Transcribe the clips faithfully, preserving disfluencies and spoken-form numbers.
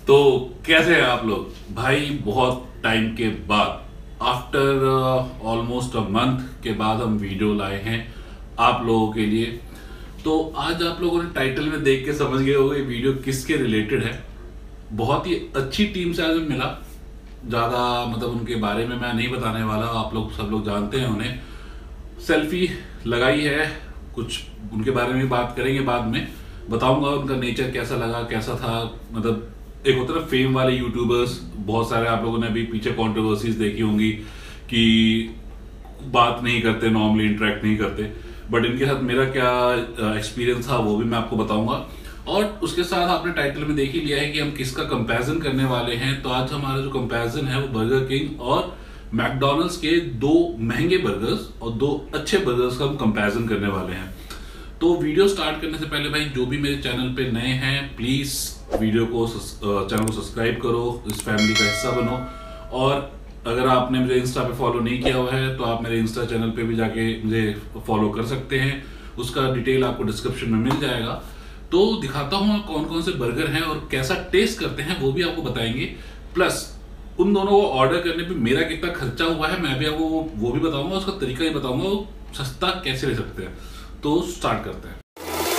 तो कैसे हैं आप लोग भाई? बहुत टाइम के बाद, आफ्टर ऑलमोस्ट अ मंथ के बाद हम वीडियो लाए हैं आप लोगों के लिए। तो आज आप लोगों ने टाइटल में देख के समझ गए होंगे वीडियो किसके रिलेटेड है। बहुत ही अच्छी टीम से आज मिला। ज़्यादा मतलब उनके बारे में मैं नहीं बताने वाला, आप लोग सब लोग जानते हैं उन्हें। सेल्फी लगाई है, कुछ उनके बारे में बात करेंगे, बाद में बताऊंगा उनका नेचर कैसा लगा, कैसा था। मतलब एक होता है ना फेम वाले यूट्यूबर्स, बहुत सारे आप लोगों ने अभी पीछे कंट्रोवर्सीज देखी होंगी कि बात नहीं करते, नॉर्मली इंटरेक्ट नहीं करते, बट इनके साथ मेरा क्या एक्सपीरियंस था वो भी मैं आपको बताऊंगा। और उसके साथ आपने टाइटल में देख ही लिया है कि हम किसका कंपैरिजन करने वाले हैं। तो आज हमारा जो कंपैरिजन है वो बर्गर किंग और मैकडोनल्ड्स के दो महंगे बर्गर्स और दो अच्छे बर्गर्स का हम कंपैरिजन करने वाले हैं। तो वीडियो स्टार्ट करने से पहले भाई, जो भी मेरे चैनल पे नए हैं प्लीज वीडियो को चैनल को सब्सक्राइब करो, इस फैमिली का हिस्सा बनो। और अगर आपने मुझे इंस्टा पे फॉलो नहीं किया हुआ है तो आप मेरे इंस्टा चैनल पे भी जाके मुझे फॉलो कर सकते हैं, उसका डिटेल आपको डिस्क्रिप्शन में मिल जाएगा। तो दिखाता हूँ कौन कौन से बर्गर हैं और कैसा टेस्ट करते हैं वो भी आपको बताएंगे। प्लस उन दोनों को ऑर्डर करने पे मेरा कितना खर्चा हुआ है मैं भी आपको वो भी बताऊंगा, उसका तरीका ही बताऊंगा, वो सस्ता कैसे ले सकते हैं। तो स्टार्ट करते हैं।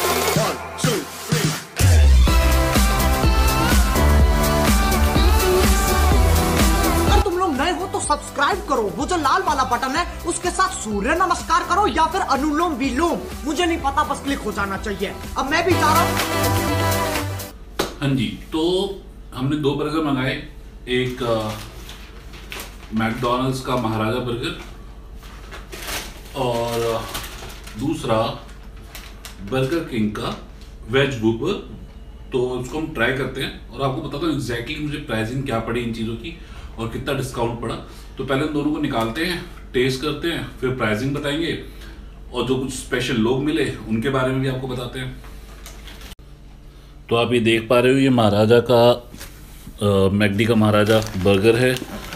अगर तुम लोग नए हो तो सब्सक्राइब करो, वो जो लाल वाला बटन है उसके साथ सूर्य नमस्कार करो या फिर अनुलोम विलोम, मुझे नहीं पता, बस क्लिक हो जाना चाहिए। अब मैं भी जा रहा हूं। हाँ जी, तो हमने दो बर्गर मंगाए, एक मैकडोनल्ड्स का महाराजा बर्गर और दूसरा बर्गर किंग का वेज बुपर। तो इसको हम ट्राई करते हैं और आपको बताता हूँ एग्जैक्टली मुझे प्राइसिंग क्या पड़ी इन चीज़ों की और कितना डिस्काउंट पड़ा। तो पहले इन दोनों को निकालते हैं, टेस्ट करते हैं, फिर प्राइसिंग बताएंगे और जो कुछ स्पेशल लोग मिले उनके बारे में भी आपको बताते हैं। तो आप ये देख पा रहे हो, ये महाराजा का मैकडी का महाराजा बर्गर है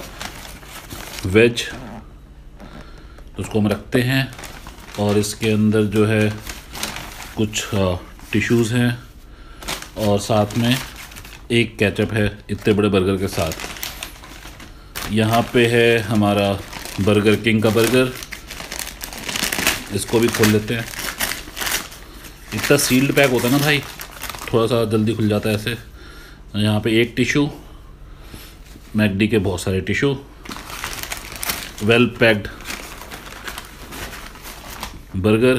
वेज। तो उसको हम रखते हैं और इसके अंदर जो है कुछ टिश्यूज़ हैं और साथ में एक केचप है इतने बड़े बर्गर के साथ। यहाँ पे है हमारा बर्गर किंग का बर्गर, इसको भी खोल लेते हैं। इतना सील्ड पैक होता है ना भाई, थोड़ा सा जल्दी खुल जाता है ऐसे। यहाँ पे एक टिश्यू, मैकडी के बहुत सारे टिश्यू, वेल पैक्ड बर्गर,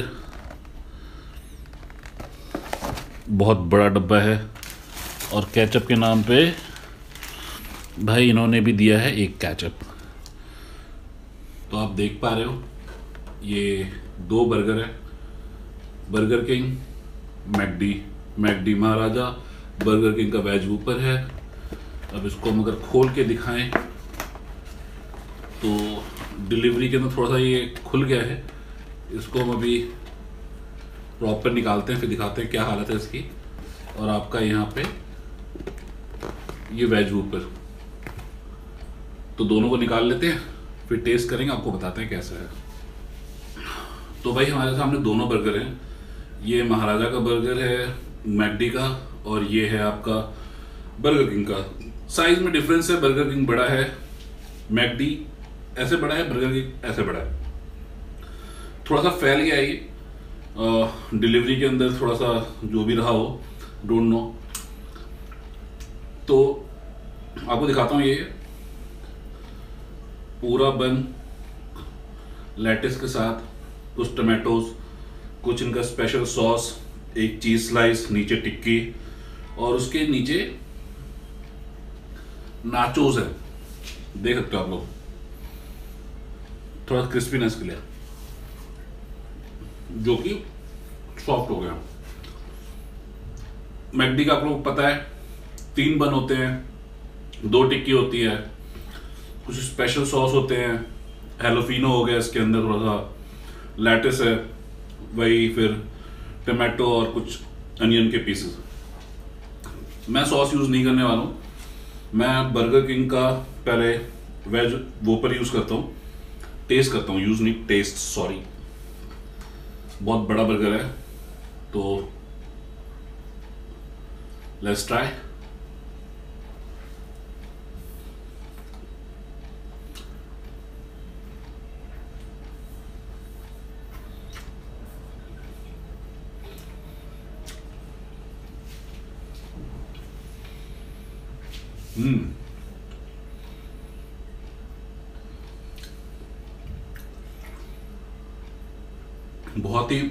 बहुत बड़ा डब्बा है और केचप के नाम पे भाई इन्होंने भी दिया है एक केचप। तो आप देख पा रहे हो ये दो बर्गर है, Burger King McD, McD Maharaja, Burger King का वेज ऊपर है। अब इसको हम अगर खोल के दिखाएं तो डिलीवरी के अंदर थोड़ा सा ये खुल गया है, इसको हम अभी प्रॉपर निकालते हैं, फिर दिखाते हैं क्या हालत है इसकी। और आपका यहाँ पे ये वेज ऊपर, तो दोनों को निकाल लेते हैं, फिर टेस्ट करेंगे, आपको बताते हैं कैसा है। तो भाई हमारे सामने दोनों बर्गर हैं, ये महाराजा का बर्गर है मैकडी का और ये है आपका बर्गर किंग का। साइज में डिफरेंस है, बर्गर किंग बड़ा है, मैकडी ऐसे बड़ा है, बर्गर किंग ऐसे बड़ा है। थोड़ा सा फैल गया है ये डिलीवरी के अंदर, थोड़ा सा जो भी रहा हो, डोंट नो। तो आपको दिखाता हूँ, ये पूरा बन लेटिस के साथ, कुछ टमाटोज, कुछ इनका स्पेशल सॉस, एक चीज स्लाइस, नीचे टिक्की और उसके नीचे नाचोस है, देख सकते हो आप लोग, थोड़ा क्रिस्पीनेस के लिए, जो कि सॉफ्ट हो गया। मैकडी का आप लोग पता है तीन बन होते हैं, दो टिक्की होती है, कुछ स्पेशल सॉस होते हैं, हेलोफिनो हो गया इसके अंदर, थोड़ा सा लेटिस है, वही फिर टमाटो और कुछ अनियन के पीसेस। मैं सॉस यूज नहीं करने वाला हूँ, मैं बर्गर किंग का पहले वेज वोपर यूज करता हूँ, टेस्ट करता हूँ, यूज नहीं टेस्ट, सॉरी। बहुत बड़ा बर्गर है तो लेट्स ट्राई। हम्म बहुत ही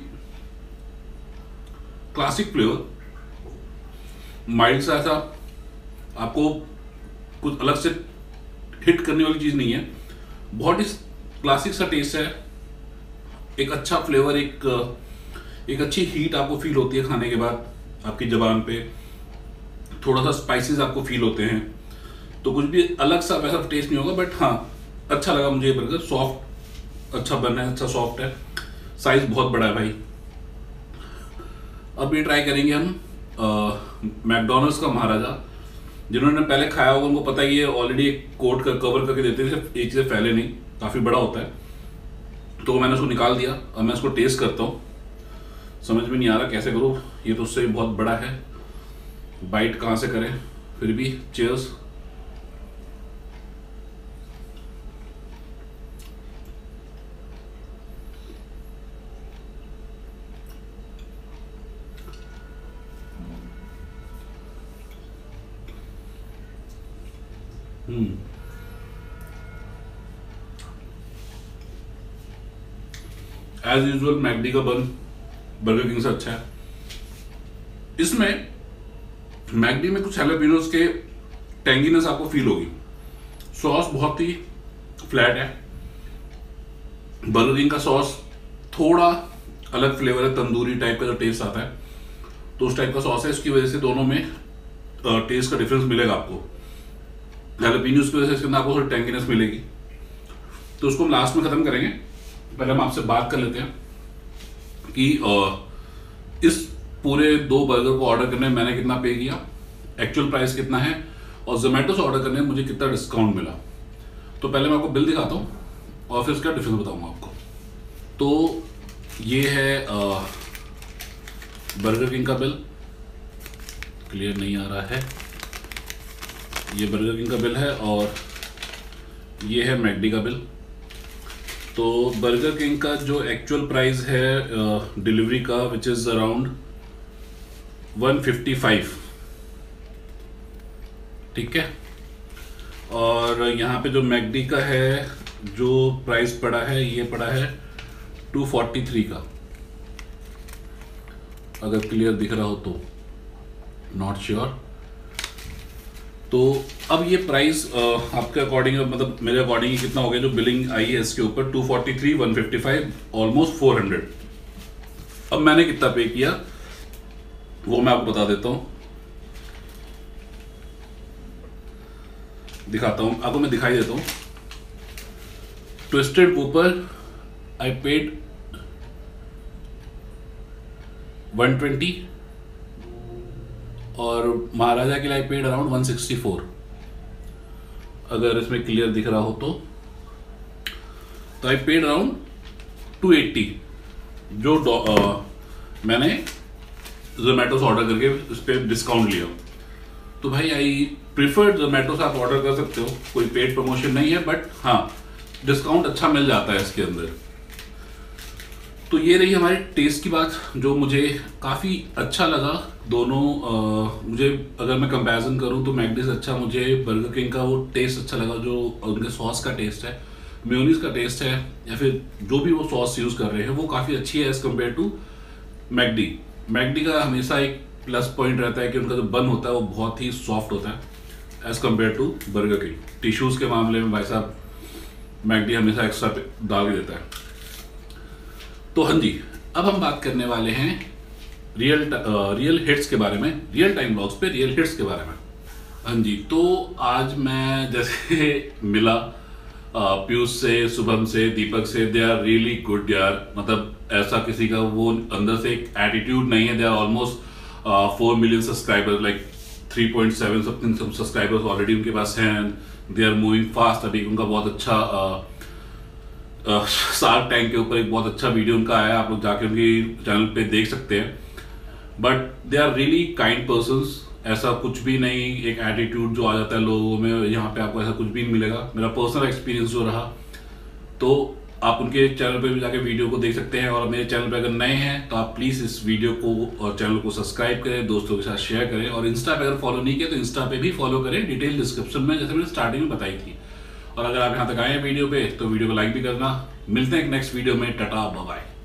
क्लासिक फ्लेवर, माइल्ड सा, ऐसा आपको कुछ अलग से हिट करने वाली चीज नहीं है, बहुत ही क्लासिक सा टेस्ट है। एक अच्छा फ्लेवर, एक एक अच्छी हीट आपको फील होती है खाने के बाद आपकी जबान पे, थोड़ा सा स्पाइसेस आपको फील होते हैं, तो कुछ भी अलग सा वैसा टेस्ट नहीं होगा, बट हाँ अच्छा लगा मुझे ये बर्गर। सॉफ्ट अच्छा बना है, अच्छा सॉफ्ट है, साइज बहुत बड़ा है भाई। अब ये ट्राई करेंगे हम मैकडोनल्ड्स का महाराजा। जिन्होंने पहले खाया होगा उनको पता ही है, ऑलरेडी एक कोट कर कवर करके देते हैं, एक चीज़ें फैले नहीं, काफ़ी बड़ा होता है। तो मैंने उसको निकाल दिया, अब मैं इसको टेस्ट करता हूँ। समझ में नहीं आ रहा कैसे करूँ, ये तो उससे भी बहुत बड़ा है, बाइट कहाँ से करें, फिर भी cheers. Hmm as usual McD का बन बर्गर किंग से अच्छा है। इसमें मैकडी में कुछ हैलोपिनोस के टेंगीनेस आपको फील होगी। सॉस बहुत ही फ्लैट है, बर्गर किंग का सॉस थोड़ा अलग फ्लेवर है, तंदूरी टाइप का जो टेस्ट आता है, तो उस टाइप का सॉस है। इसकी वजह से दोनों में टेस्ट का डिफरेंस मिलेगा आपको। हैलोपिनोस की वजह से इसके अंदर आपको थोड़ी टेंगीनेस मिलेगी, तो उसको हम लास्ट में खत्म करेंगे। पहले हम आपसे बात कर लेते हैं कि इस पूरे दो बर्गर को ऑर्डर करने में मैंने कितना पे किया, एक्चुअल प्राइस कितना है, और जोमेटो से ऑर्डर करने में मुझे कितना डिस्काउंट मिला। तो पहले मैं आपको बिल दिखाता हूँ और फिर इसका डिफरेंस बताऊंगा आपको। तो ये है बर्गर किंग का बिल, क्लियर नहीं आ रहा है, ये बर्गर किंग का बिल है, और ये है मैकडी का बिल। तो बर्गर किंग का जो एक्चुअल प्राइस है डिलीवरी का, which is around one fifty five, ठीक है। और यहाँ पे जो मैकडी का है जो प्राइस पड़ा है, ये पड़ा है टू फोर्टी थ्री का, अगर क्लियर दिख रहा हो तो, नॉट श्योर। तो अब ये प्राइस आपके अकॉर्डिंग, मतलब मेरे अकॉर्डिंग कितना हो गया जो बिलिंग आई है इसके ऊपर, two forty three, one fifty five, almost four hundred. अब मैंने कितना पे किया वो मैं आपको बता देता हूं, दिखाता हूं आपको, मैं दिखाई देता हूं। Twisted whopper I paid one twenty, और महाराजा के लिए paid around one sixty four, अगर इसमें क्लियर दिख रहा हो तो। तो I paid around two eighty, जो आ, मैंने जोमेटो से ऑर्डर करके उस पर डिस्काउंट लिया। तो भाई आई प्रिफर्ड जोमेटो से आप ऑर्डर कर सकते हो, कोई पेड प्रमोशन नहीं है, बट हाँ डिस्काउंट अच्छा मिल जाता है इसके अंदर। तो ये रही हमारे टेस्ट की बात, जो मुझे काफ़ी अच्छा लगा। दोनों आ, मुझे अगर मैं कंपैरिजन करूं तो मैकडी से अच्छा मुझे बर्गर किंग का वो टेस्ट अच्छा लगा, जो उनके सॉस का टेस्ट है, मेयोनीज का टेस्ट है, या फिर जो भी वो सॉस यूज़ कर रहे हैं वो काफ़ी अच्छी है as compare to McD. McD का हमेशा एक प्लस पॉइंट रहता है कि उनका जो बन होता है वो बहुत ही सॉफ्ट होता है as compare to Burger King. Tissues के मामले में भाई साहब मैकडी हमेशा एक्स्ट्रा डाल के देता है। तो हाँ जी, अब हम बात करने वाले हैं रियल रियल हिट्स के बारे में, रियल टाइम ब्लॉग्स पे रियल हिट्स के बारे में। हाँ जी, तो आज मैं जैसे मिला पीयूष से, शुभम से, दीपक से, दे आर रियली गुड यार। मतलब ऐसा किसी का वो अंदर से एक एटीट्यूड नहीं है। They are almost four million subscribers, like three point seven something subscribers already उनके पास हैं। They are moving fast. अभी उनका बहुत अच्छा शार्क टैंक के ऊपर एक बहुत अच्छा वीडियो उनका आया, आप लोग जाके उनकी चैनल पे देख सकते हैं। But they are really kind persons, ऐसा कुछ भी नहीं एक एटीट्यूड जो आ जाता है लोगों में, यहाँ पे आपको ऐसा कुछ भी नहीं मिलेगा। मेरा पर्सनल एक्सपीरियंस जो रहा, तो आप उनके चैनल पे भी जाके वीडियो को देख सकते हैं। और मेरे चैनल पे अगर नए हैं तो आप प्लीज़ इस वीडियो को और चैनल को सब्सक्राइब करें, दोस्तों के साथ शेयर करें, और इंस्टा पे अगर फॉलो नहीं किया तो इंस्टा पे भी फॉलो करें, डिटेल डिस्क्रिप्शन में जैसे मैंने स्टार्टिंग में बताई थी। और अगर आप यहाँ तक आए हैं वीडियो पे तो वीडियो को लाइक भी करना। मिलते हैं एक नेक्स्ट वीडियो में। Tata bye bye.